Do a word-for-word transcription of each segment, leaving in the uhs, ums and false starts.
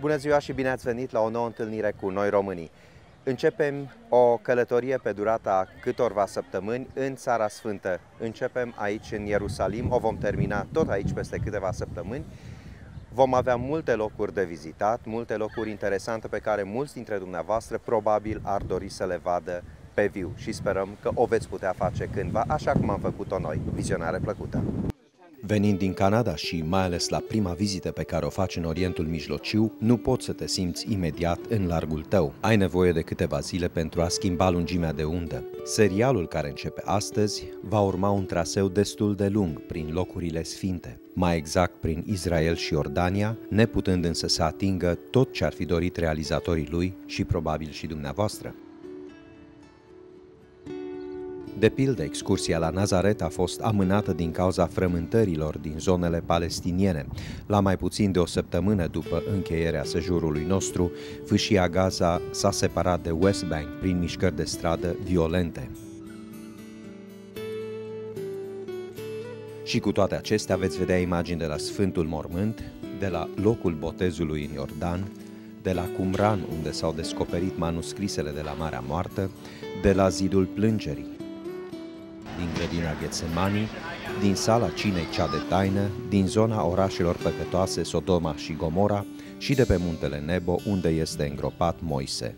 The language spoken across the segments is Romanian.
Bună ziua și bine ați venit la o nouă întâlnire cu Noi Românii. Începem o călătorie pe durata câtorva săptămâni în Țara Sfântă. Începem aici în Ierusalim, o vom termina tot aici peste câteva săptămâni. Vom avea multe locuri de vizitat, multe locuri interesante pe care mulți dintre dumneavoastră probabil ar dori să le vadă pe viu și sperăm că o veți putea face cândva, așa cum am făcut-o noi. Vizionare plăcută! Venind din Canada și mai ales la prima vizită pe care o faci în Orientul Mijlociu, nu poți să te simți imediat în largul tău. Ai nevoie de câteva zile pentru a schimba lungimea de undă. Serialul care începe astăzi va urma un traseu destul de lung prin locurile sfinte, mai exact prin Israel și Iordania, neputând însă să atingă tot ce ar fi dorit realizatorii lui și probabil și dumneavoastră. De pildă, excursia la Nazaret a fost amânată din cauza frământărilor din zonele palestiniene. La mai puțin de o săptămână după încheierea sejurului nostru, fâșia Gaza s-a separat de West Bank prin mișcări de stradă violente. Și cu toate acestea veți vedea imagini de la Sfântul Mormânt, de la locul botezului în Iordan, de la Qumran, unde s-au descoperit manuscrisele de la Marea Moartă, de la Zidul Plângerii, din grădina Ghetsemani, din sala cinei cea de taină, din zona orașelor păcătoase Sodoma și Gomora și de pe muntele Nebo, unde este îngropat Moise.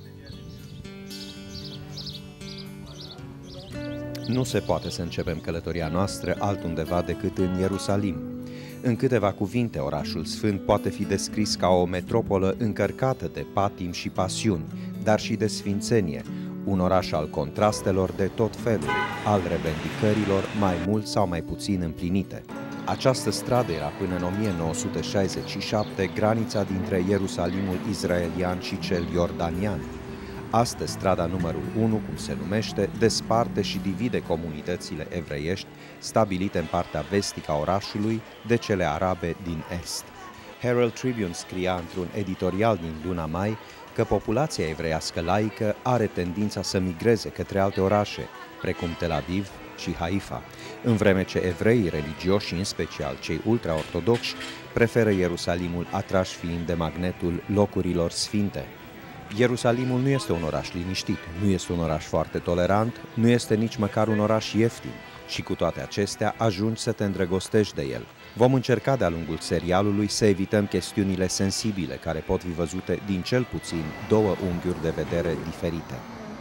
Nu se poate să începem călătoria noastră altundeva decât în Ierusalim. În câteva cuvinte, orașul sfânt poate fi descris ca o metropolă încărcată de patim și pasiuni, dar și de sfințenie, un oraș al contrastelor de tot felul, al revendicărilor mai mult sau mai puțin împlinite. Această stradă era până în o mie nouă sute șaizeci și șapte granița dintre Ierusalimul israelian și cel iordanian. Astăzi, strada numărul unu, cum se numește, desparte și divide comunitățile evreiești stabilite în partea vestică a orașului de cele arabe din est. Herald Tribune scria într-un editorial din luna mai că populația evreiască laică are tendința să migreze către alte orașe, precum Tel Aviv și Haifa, în vreme ce evreii religioși, în special cei ultraortodoxi, preferă Ierusalimul, atrași fiind de magnetul locurilor sfinte. Ierusalimul nu este un oraș liniștit, nu este un oraș foarte tolerant, nu este nici măcar un oraș ieftin și cu toate acestea ajungi să te îndrăgostești de el. Vom încerca de-a lungul serialului să evităm chestiunile sensibile care pot fi văzute din cel puțin două unghiuri de vedere diferite.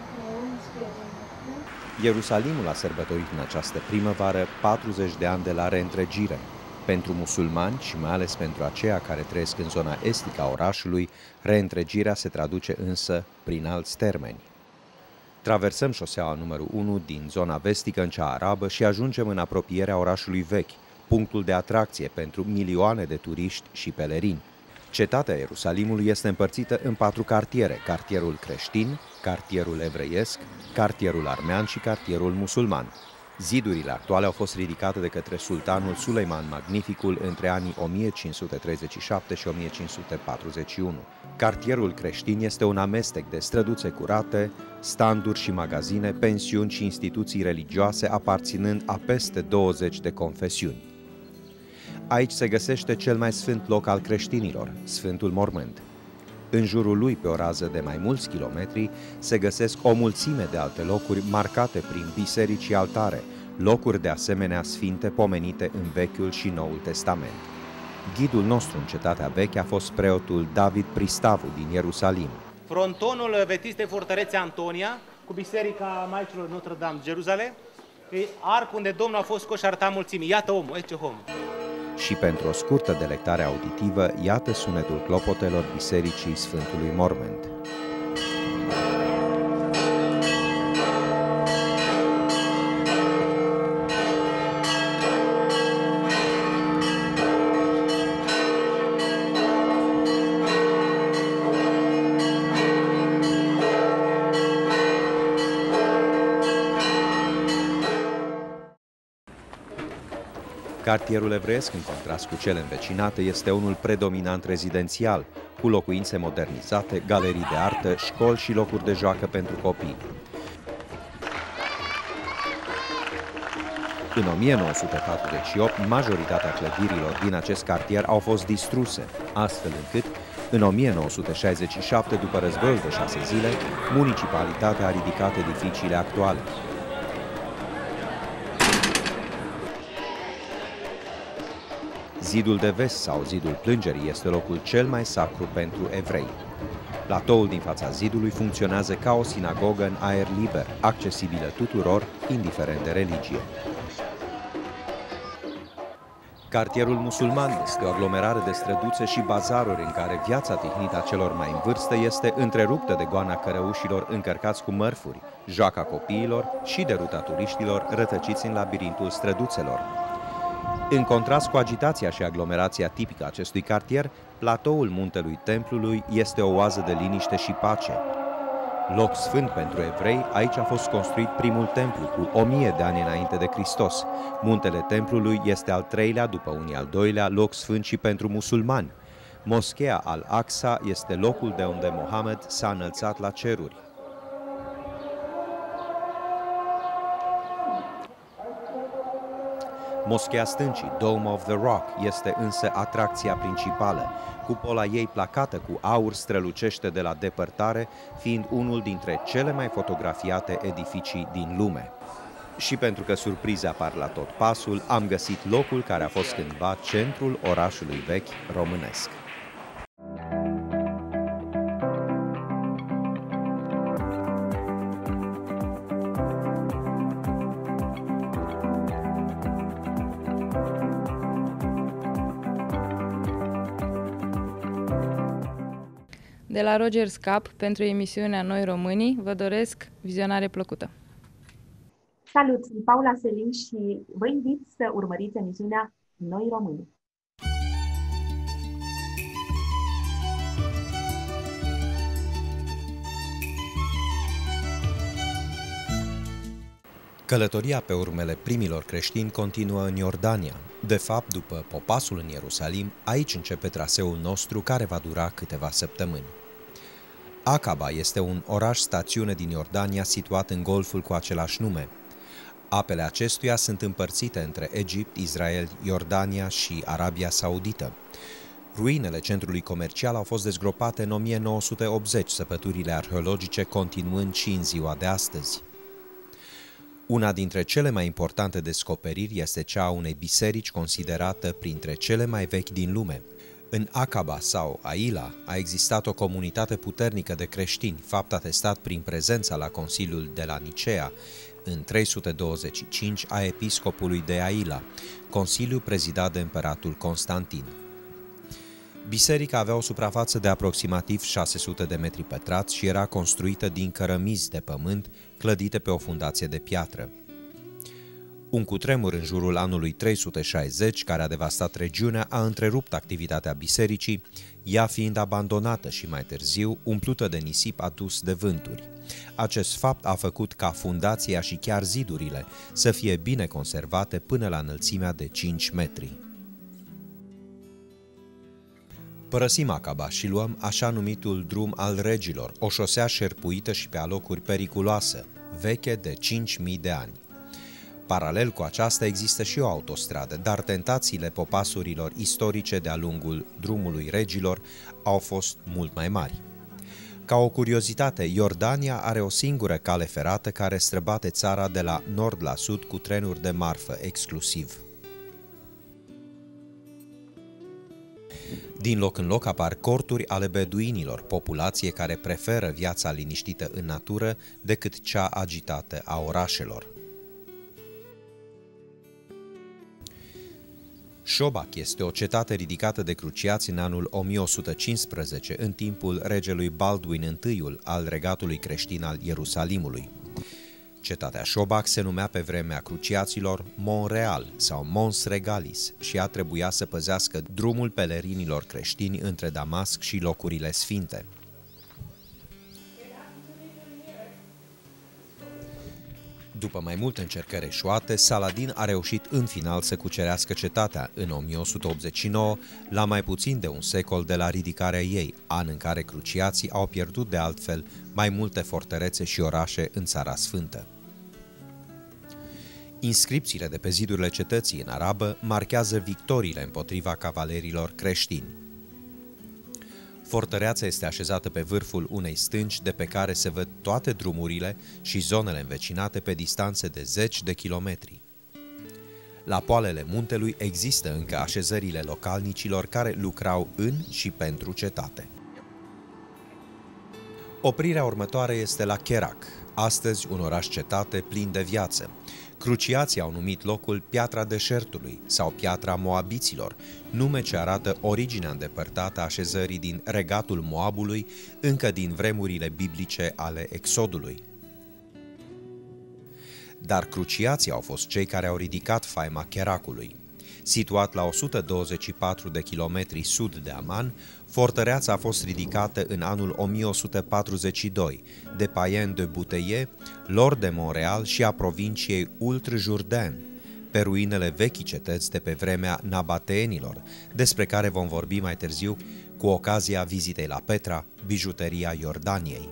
Ierusalimul a sărbătorit în această primăvară patruzeci de ani de la reîntregire. Pentru musulmani și mai ales pentru aceia care trăiesc în zona estică a orașului, reîntregirea se traduce însă prin alți termeni. Traversăm șoseaua numărul unu din zona vestică în cea arabă și ajungem în apropierea orașului vechi, punctul de atracție pentru milioane de turiști și pelerini. Cetatea Ierusalimului este împărțită în patru cartiere: cartierul creștin, cartierul evreiesc, cartierul armean și cartierul musulman. Zidurile actuale au fost ridicate de către sultanul Suleiman Magnificul între anii o mie cinci sute treizeci și șapte și o mie cinci sute patruzeci și unu. Cartierul creștin este un amestec de străduțe curate, standuri și magazine, pensiuni și instituții religioase aparținând a peste douăzeci de confesiuni. Aici se găsește cel mai sfânt loc al creștinilor, Sfântul Mormânt. În jurul lui, pe o rază de mai mulți kilometri, se găsesc o mulțime de alte locuri marcate prin biserici și altare, locuri de asemenea sfinte pomenite în Vechiul și Noul Testament. Ghidul nostru în cetatea veche a fost preotul David Pristavu din Ierusalim. Frontonul vetiste fortăreței Antonia, cu biserica Maicilor Notre-Dame, Jerusalem, e arc unde Domnul a fost scoși arăta mulțimii. Iată omul, aici om. Și pentru o scurtă delectare auditivă, iată sunetul clopotelor bisericii Sfântului Mormânt. Cartierul evreiesc, în contrast cu cele învecinate, este unul predominant rezidențial, cu locuințe modernizate, galerii de artă, școli și locuri de joacă pentru copii. În o mie nouă sute patruzeci și opt, majoritatea clădirilor din acest cartier au fost distruse, astfel încât, în o mie nouă sute șaizeci și șapte, după războiul de șase zile, municipalitatea a ridicat edificiile actuale. Zidul de vest sau zidul plângerii este locul cel mai sacru pentru evrei. Platoul din fața zidului funcționează ca o sinagogă în aer liber, accesibilă tuturor, indiferent de religie. Cartierul musulman este o aglomerare de străduțe și bazaruri în care viața tihnită a celor mai în vârstă este întreruptă de goana cărăușilor încărcați cu mărfuri, joaca copiilor și de ruta turiștilor rătăciți în labirintul străduțelor. În contrast cu agitația și aglomerația tipică a acestui cartier, platoul muntelui Templului este o oază de liniște și pace. Loc sfânt pentru evrei, aici a fost construit primul templu cu o mie de ani înainte de Hristos. Muntele Templului este al treilea, după unii al doilea, loc sfânt și pentru musulmani. Moscheea Al-Aqsa este locul de unde Mohamed s-a înălțat la ceruri. Moscheea Stâncii, Dome of the Rock, este însă atracția principală. Cupola ei placată cu aur strălucește de la depărtare, fiind unul dintre cele mai fotografiate edificii din lume. Și pentru că surprize apar la tot pasul, am găsit locul care a fost cândva centrul orașului vechi românesc. De la Roger Scap, pentru emisiunea Noi Românii, vă doresc vizionare plăcută. Salut, sunt Paula Selin și vă invit să urmăriți emisiunea Noi Românii. Călătoria pe urmele primilor creștini continuă în Iordania. De fapt, după popasul în Ierusalim, aici începe traseul nostru care va dura câteva săptămâni. Aqaba este un oraș-stațiune din Iordania situat în golful cu același nume. Apele acestuia sunt împărțite între Egipt, Israel, Iordania și Arabia Saudită. Ruinele centrului comercial au fost dezgropate în o mie nouă sute optzeci, săpăturile arheologice continuând și în ziua de astăzi. Una dintre cele mai importante descoperiri este cea a unei biserici considerată printre cele mai vechi din lume. În Aqaba sau Aila a existat o comunitate puternică de creștini, fapt atestat prin prezența la Consiliul de la Nicea în trei sute douăzeci și cinci a episcopului de Aila, consiliu prezidat de împăratul Constantin. Biserica avea o suprafață de aproximativ șase sute de metri pătrați și era construită din cărămizi de pământ clădite pe o fundație de piatră. Un cutremur în jurul anului trei sute șaizeci, care a devastat regiunea, a întrerupt activitatea bisericii, ea fiind abandonată și mai târziu umplută de nisip adus de vânturi. Acest fapt a făcut ca fundația și chiar zidurile să fie bine conservate până la înălțimea de cinci metri. Părăsim Aqaba și luăm așa numitul drum al regilor, o șosea șerpuită și pe alocuri periculoasă, veche de cinci mii de ani. Paralel cu aceasta există și o autostradă, dar tentațiile popasurilor istorice de-a lungul drumului regilor au fost mult mai mari. Ca o curiozitate, Iordania are o singură cale ferată care străbate țara de la nord la sud cu trenuri de marfă exclusiv. Din loc în loc apar corturi ale beduinilor, populație care preferă viața liniștită în natură decât cea agitată a orașelor. Șobac este o cetate ridicată de cruciați în anul o mie o sută cincisprezece, în timpul regelui Baldwin I al regatului creștin al Ierusalimului. Cetatea Șobac se numea pe vremea cruciaților Mont Real sau Mons Regalis și a trebuia să păzească drumul pelerinilor creștini între Damasc și locurile sfinte. După mai multe încercări eșuate, Saladin a reușit în final să cucerească cetatea în o mie o sută optzeci și nouă, la mai puțin de un secol de la ridicarea ei, an în care cruciații au pierdut de altfel mai multe fortărețe și orașe în Țara Sfântă. Inscripțiile de pe zidurile cetății în arabă marchează victoriile împotriva cavalerilor creștini. Fortăreața este așezată pe vârful unei stânci de pe care se văd toate drumurile și zonele învecinate pe distanțe de zeci de kilometri. La poalele muntelui există încă așezările localnicilor care lucrau în și pentru cetate. Oprirea următoare este la Kerak, astăzi un oraș-cetate plin de viață. Cruciații au numit locul Piatra Deșertului sau Piatra Moabiților, nume ce arată originea îndepărtată a așezării din regatul Moabului încă din vremurile biblice ale Exodului. Dar cruciații au fost cei care au ridicat faima Kerakului. Situat la o sută douăzeci și patru de kilometri sud de Aman, fortăreața a fost ridicată în anul o mie o sută patruzeci și doi de Payen de Bouteiller, lord de Montreal și a provinciei Ultre-Jourdain, pe ruinele vechii cetăți de pe vremea nabateenilor, despre care vom vorbi mai târziu cu ocazia vizitei la Petra, bijuteria Iordaniei.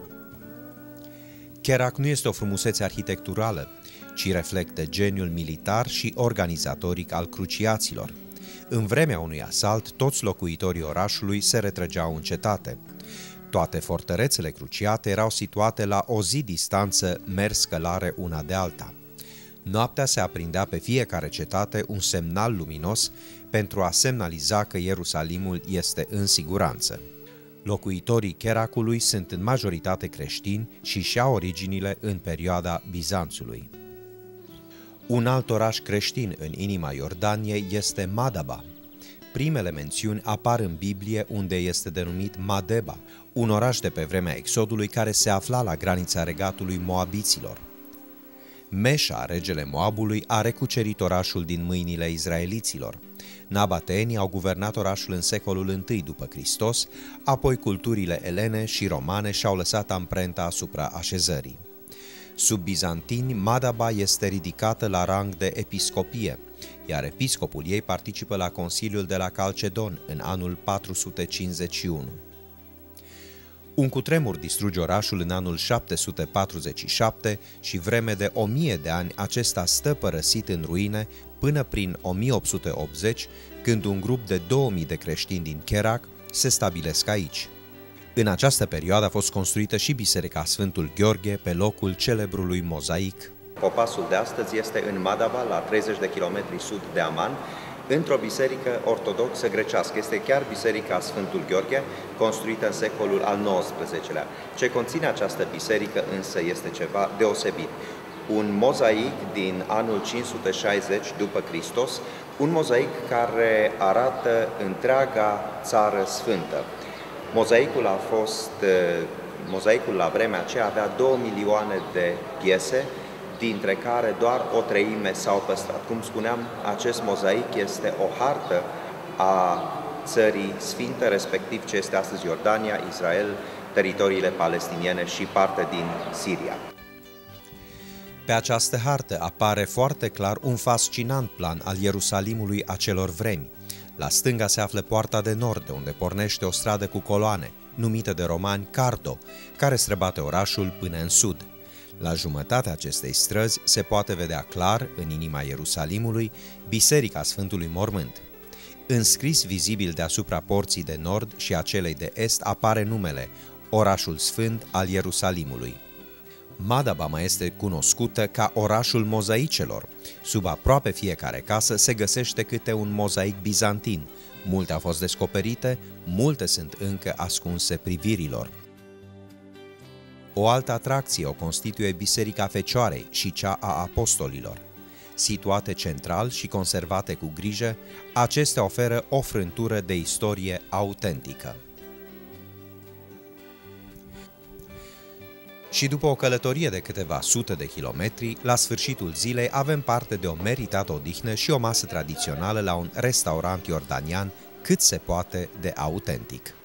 Kerak nu este o frumusețe arhitecturală, ci reflectă geniul militar și organizatoric al cruciaților. În vremea unui asalt, toți locuitorii orașului se retrăgeau în cetate. Toate fortărețele cruciate erau situate la o zi distanță mers călare una de alta. Noaptea se aprindea pe fiecare cetate un semnal luminos pentru a semnaliza că Ierusalimul este în siguranță. Locuitorii Kerakului sunt în majoritate creștini și și-au originile în perioada Bizanțului. Un alt oraș creștin în inima Iordaniei este Madaba. Primele mențiuni apar în Biblie unde este denumit Madeba, un oraș de pe vremea Exodului care se afla la granița regatului Moabiților. Meșa, regele Moabului, a recucerit orașul din mâinile izraeliților. Nabateenii au guvernat orașul în secolul întâi după Hristos, apoi culturile elene și romane și-au lăsat amprenta asupra așezării. Sub bizantini, Madaba este ridicată la rang de episcopie, iar episcopul ei participă la Consiliul de la Calcedon în anul patru sute cincizeci și unu. Un cutremur distruge orașul în anul șapte sute patruzeci și șapte și vreme de o mie de ani acesta stă părăsit în ruine până prin o mie opt sute optzeci, când un grup de două mii de creștini din Kerak se stabilesc aici. În această perioadă a fost construită și Biserica Sfântul Gheorghe pe locul celebrului mozaic. Popasul de astăzi este în Madaba, la treizeci de kilometri sud de Aman, într-o biserică ortodoxă grecească. Este chiar Biserica Sfântul Gheorghe, construită în secolul al nouăsprezecelea. Ce conține această biserică însă este ceva deosebit. Un mozaic din anul cinci sute șaizeci după Hristos, un mozaic care arată întreaga țară sfântă. Mozaicul a fost, mozaicul la vremea aceea avea două milioane de piese, dintre care doar o treime s-au păstrat. Cum spuneam, acest mozaic este o hartă a țării sfinte, respectiv ce este astăzi Iordania, Israel, teritoriile palestiniene și parte din Siria. Pe această hartă apare foarte clar un fascinant plan al Ierusalimului acelor vremi. La stânga se află poarta de nord, de unde pornește o stradă cu coloane, numită de romani Cardo, care străbate orașul până în sud. La jumătatea acestei străzi se poate vedea clar, în inima Ierusalimului, Biserica Sfântului Mormânt. Înscris vizibil deasupra porții de nord și a celei de est apare numele Orașul Sfânt al Ierusalimului. Madaba mai este cunoscută ca orașul mozaicelor. Sub aproape fiecare casă se găsește câte un mozaic bizantin. Multe au fost descoperite, multe sunt încă ascunse privirilor. O altă atracție o constituie Biserica Fecioarei și cea a Apostolilor. Situate central și conservate cu grijă, acestea oferă o frântură de istorie autentică. Și după o călătorie de câteva sute de kilometri, la sfârșitul zilei avem parte de o meritată odihnă și o masă tradițională la un restaurant iordanian cât se poate de autentic.